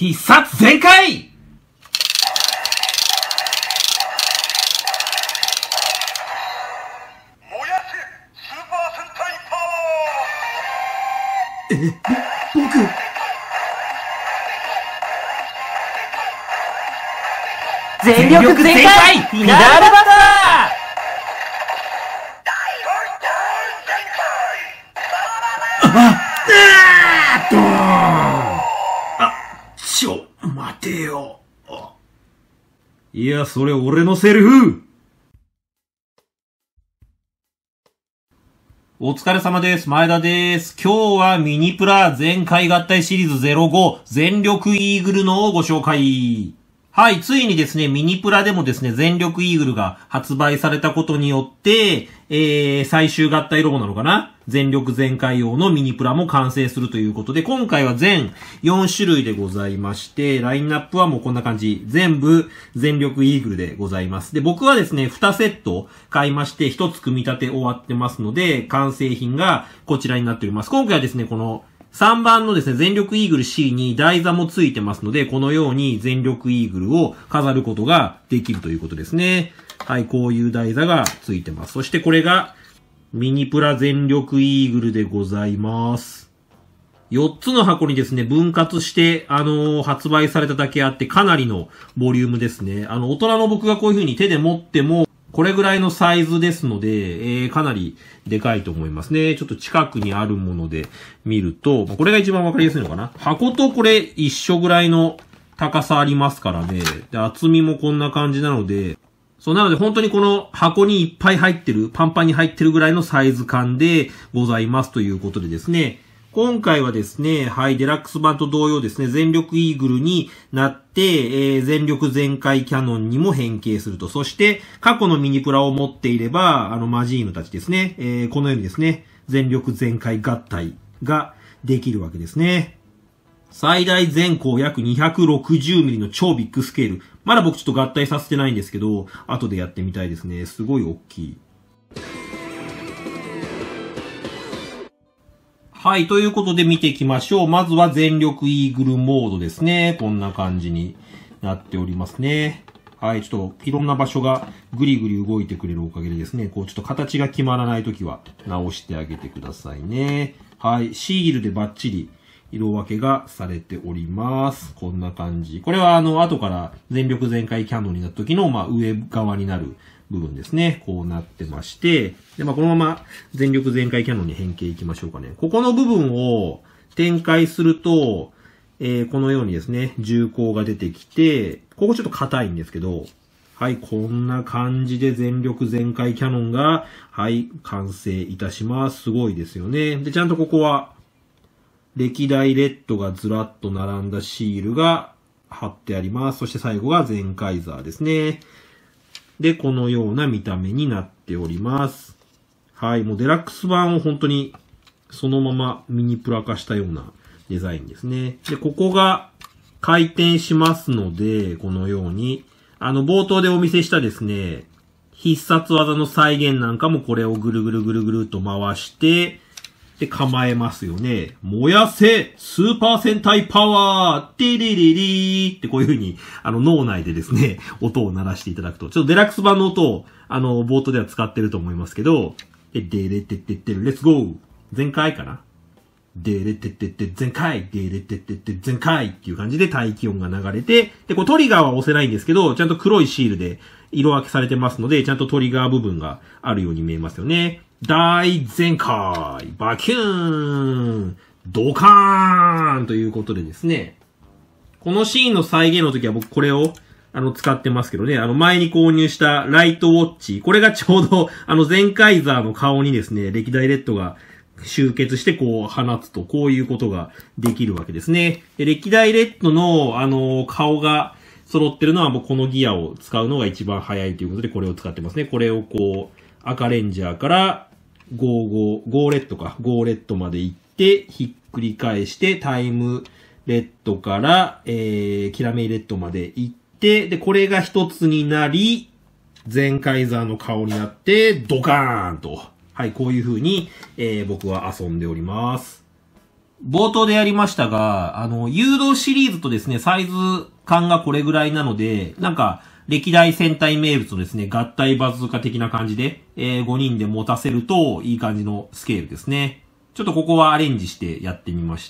必殺全開。 僕。 全力全開フィナーレバッタ待てよ。 いや、それ俺のセリフ。お疲れ様です。前田です。今日はミニプラ全開合体シリーズ05全力イーグルのご紹介。はい、ついにですね、ミニプラでもですね、全力イーグルが発売されたことによって、最終合体ロボなのかな？全力全開用のミニプラも完成するということで、今回は全4種類でございまして、ラインナップはもうこんな感じ。全部全力イーグルでございます。で、僕はですね、2セット買いまして、1つ組み立て終わってますので、完成品がこちらになっております。今回はですね、この3番のですね、全力イーグル C に台座もついてますので、このように全力イーグルを飾ることができるということですね。はい、こういう台座がついてます。そしてこれがミニプラ全力イーグルでございます。4つの箱にですね、分割して、発売されただけあって、かなりのボリュームですね。大人の僕がこういう風に手で持っても、これぐらいのサイズですので、かなりでかいと思いますね。ちょっと近くにあるもので見ると、これが一番わかりやすいのかな。箱とこれ一緒ぐらいの高さありますからね。で、厚みもこんな感じなので、そう、なので本当にこの箱にいっぱい入ってる、パンパンに入ってるぐらいのサイズ感でございますということでですね。今回はですね、はい、デラックス版と同様ですね、全力イーグルになって、全力全開キャノンにも変形すると。そして、過去のミニプラを持っていれば、マジーヌたちですね、このようにですね、全力全開合体ができるわけですね。最大全高約 260mm の超ビッグスケール。まだ僕ちょっと合体させてないんですけど、後でやってみたいですね。すごい大きい。はい、ということで見ていきましょう。まずは全力イーグルモードですね。こんな感じになっておりますね。はい、ちょっといろんな場所がグリグリ動いてくれるおかげでですね、こうちょっと形が決まらないときは直してあげてくださいね。はい、シールでバッチリ色分けがされております。こんな感じ。これは後から全力全開キャノンになった時の、上側になる部分ですね。こうなってまして、で、このまま全力全開キャノンに変形いきましょうかね。ここの部分を展開すると、このようにですね、重厚が出てきて、ここちょっと硬いんですけど、はい、こんな感じで全力全開キャノンが、はい、完成いたします。すごいですよね。で、ちゃんとここは、歴代レッドがずらっと並んだシールが貼ってあります。そして最後が全カイザーですね。で、このような見た目になっております。はい、もうデラックス版を本当にそのままミニプラ化したようなデザインですね。で、ここが回転しますので、このように、冒頭でお見せしたですね、必殺技の再現なんかもこれをぐるぐるぐるぐると回して、で、構えますよね。燃やせスーパー戦隊パワーティリリリーってこういう風に、脳内でですね、音を鳴らしていただくと、ちょっとデラックス版の音を、冒頭では使ってると思いますけど、でレテテテレッツゴー全開かなでレテテテ全開でレテテテ全開っていう感じで大気音が流れて、で、こうトリガーは押せないんですけど、ちゃんと黒いシールで色分けされてますので、ちゃんとトリガー部分があるように見えますよね。大全開バキューンドカーンということでですね、このシーンの再現の時は僕これを使ってますけどね、前に購入したライトウォッチ、これがちょうど全カイザーの顔にですね、歴代レッドが集結してこう放つと、こういうことができるわけですね。で、歴代レッドの顔が揃ってるのはもうこのギアを使うのが一番早いということで、これを使ってますね。これをこう、赤レンジャーから5レッドまで行って、ひっくり返して、タイムレッドから、キラメイレッドまで行って、で、これが一つになり、全カイザーの顔になって、ドカーンと。はい、こういう風に、僕は遊んでおります。 冒頭でやりましたが、誘導シリーズとですね、サイズ感がこれぐらいなので、なんか、歴代戦隊名物のですね、合体バズーカ的な感じで、5人で持たせるといい感じのスケールですね。ちょっとここはアレンジしてやってみました。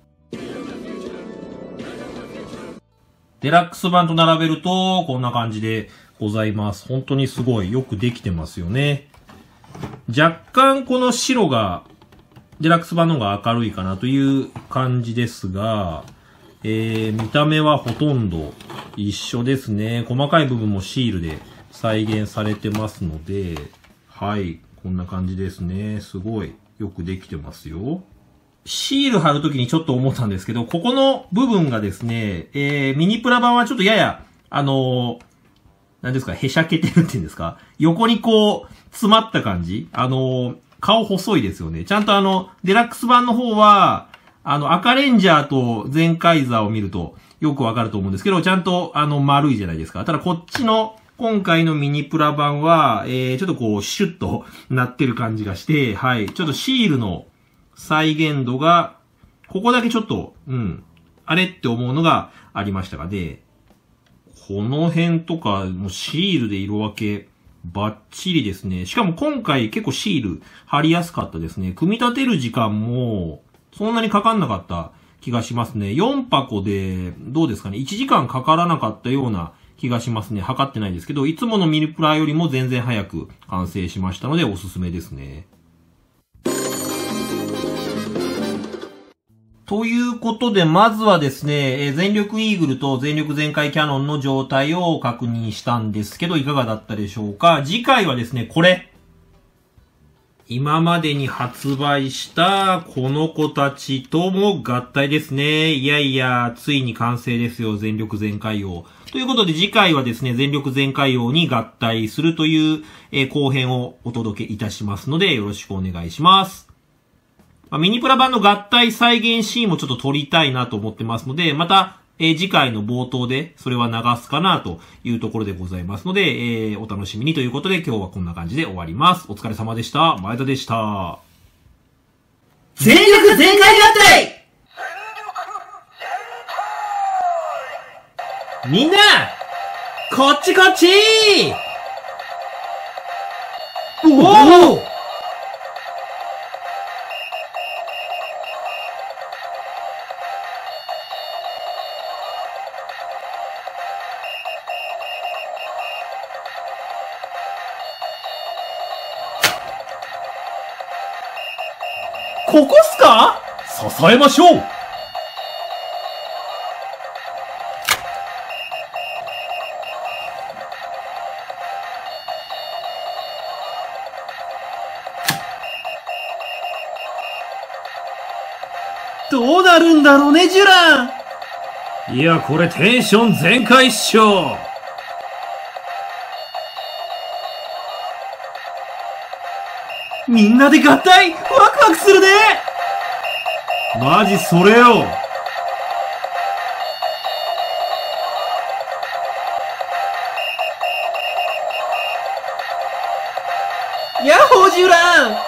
デラックス版と並べると、こんな感じでございます。本当にすごいよくできてますよね。若干この白が、デラックス版の方が明るいかなという感じですが、見た目はほとんど一緒ですね。細かい部分もシールで再現されてますので、はい、こんな感じですね。すごいよくできてますよ。シール貼るときにちょっと思ったんですけど、ここの部分がですね、ミニプラ版はちょっとやや、何ですか、へしゃけてるっていうんですか、横にこう、詰まった感じ顔細いですよね。ちゃんとデラックス版の方は、赤レンジャーとゼンカイザーを見るとよくわかると思うんですけど、ちゃんと丸いじゃないですか。ただこっちの今回のミニプラ版は、ちょっとこうシュッとなってる感じがして、はい。ちょっとシールの再現度が、ここだけちょっと、あれって思うのがありましたがね。この辺とか、もうシールで色分け、バッチリですね。しかも今回結構シール貼りやすかったですね。組み立てる時間も、そんなにかかんなかった気がしますね。4箱で、どうですかね。1時間かからなかったような気がしますね。測ってないですけど、いつものミニプラよりも全然早く完成しましたのでおすすめですね。ということで、まずはですね、全力イーグルと全力全開キャノンの状態を確認したんですけど、いかがだったでしょうか。次回はですね、これ。今までに発売したこの子たちとも合体ですね。いやいや、ついに完成ですよ。全力全開王。ということで次回はですね、全力全開王に合体するという、後編をお届けいたしますので、よろしくお願いします。ミニプラ版の合体再現シーンもちょっと撮りたいなと思ってますので、また、次回の冒頭でそれは流すかなというところでございますので、お楽しみにということで今日はこんな感じで終わります。お疲れ様でした。前田でした。 全力全開合体！ みんなこっちこっちおおここっすか？支えましょう。どうなるんだろうね、ジュラン。いや、これテンション全開っしょ。みんなで合体ワクワクするね。マジそれよ。ヤッホージュラン。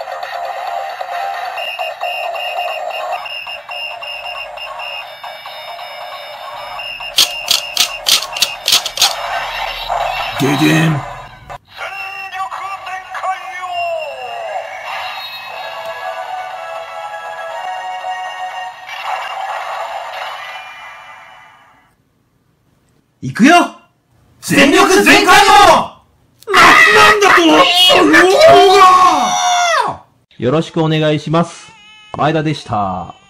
ででん。 行くよ。 全力全開王！ なんだとその方がよろしくお願いします。前田でした。